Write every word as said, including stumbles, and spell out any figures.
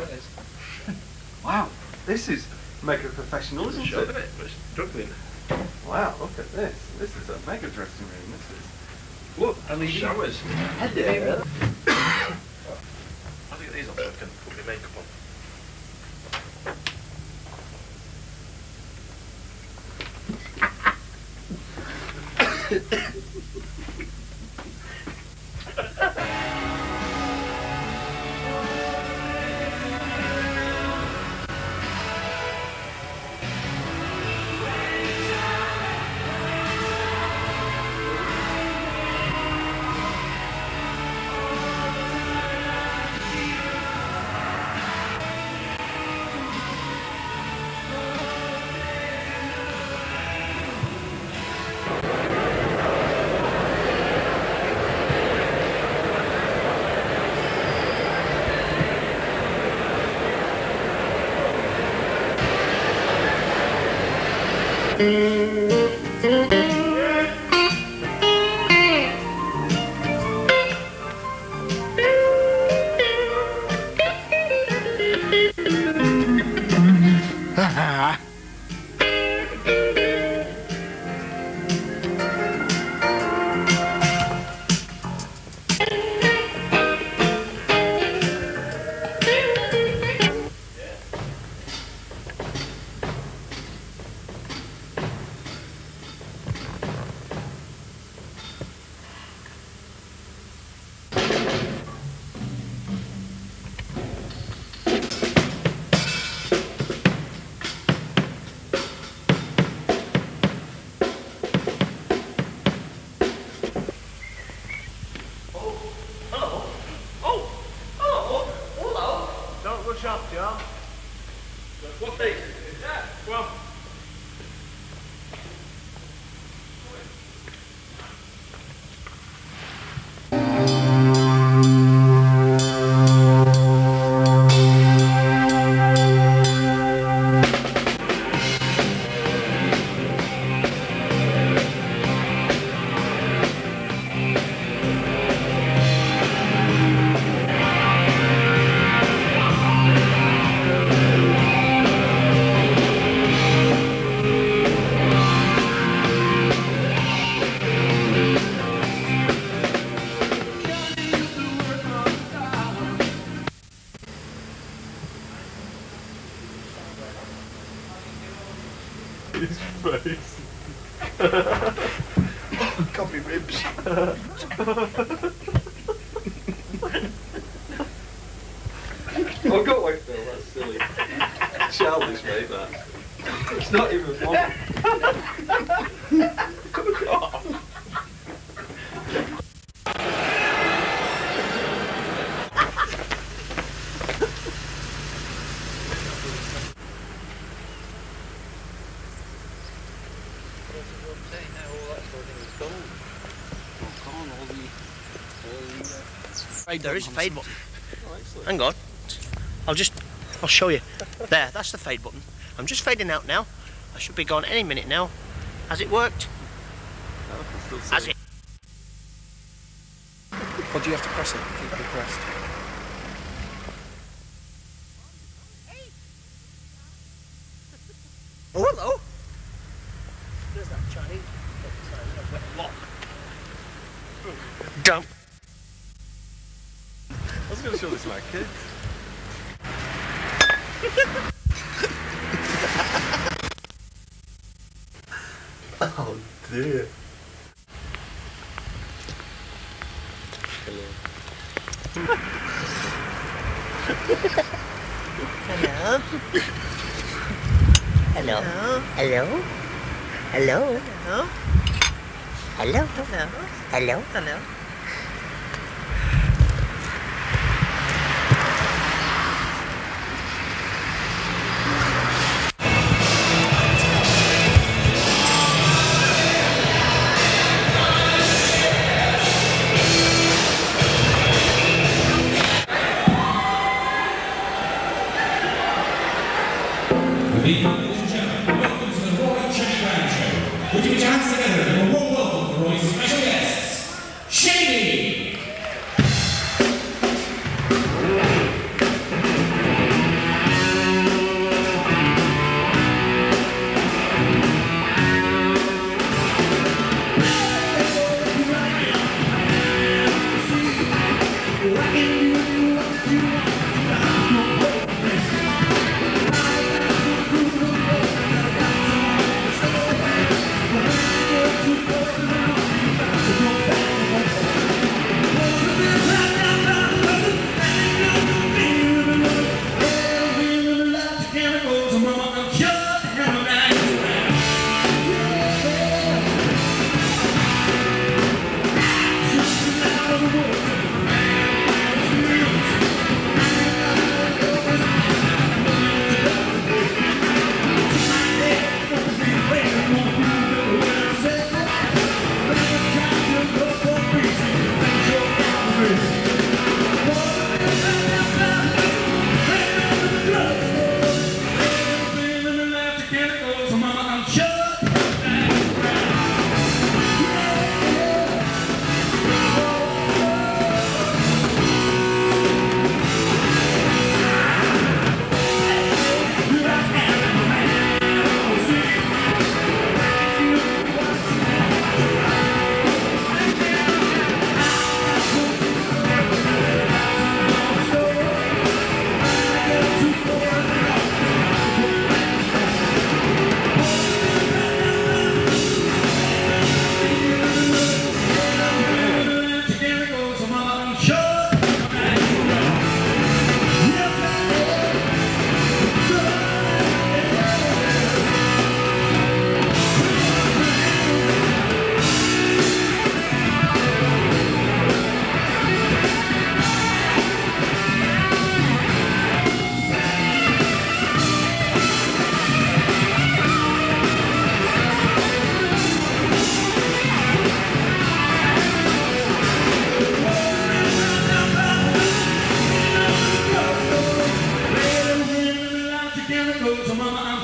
it is. Wow, this is mega professional, isn't Sure it? it? We're struggling. Wow, look at this. This is a mega dressing room, this is. Look, L E D showers. Hello. I'll get these on so I can put my makeup on. What date? Yeah. Well. His face. Got me ribs. I've got away from Phil, that's silly. Childish, mate, that. It's not even funny. Come on. There is a fade button. Hang on. I'll just, I'll show you. There, that's the fade button. I'm just fading out now. I should be gone any minute now. Has it worked? No, I can still see. Has it? Or do you have to press it? Keep it pressed. Oh, hello. There's that Chinese. Lock. Dump. I was going to show this to my kids. Oh dear. Hello. Hello. Hello. Hello. Hello. Hello. Hello. Hello. Hello. Ladies and gentlemen, welcome to the Roy Chubby Brown Show. Would you put your hands together and a warm welcome for Roy's special guests, Shady! to Mama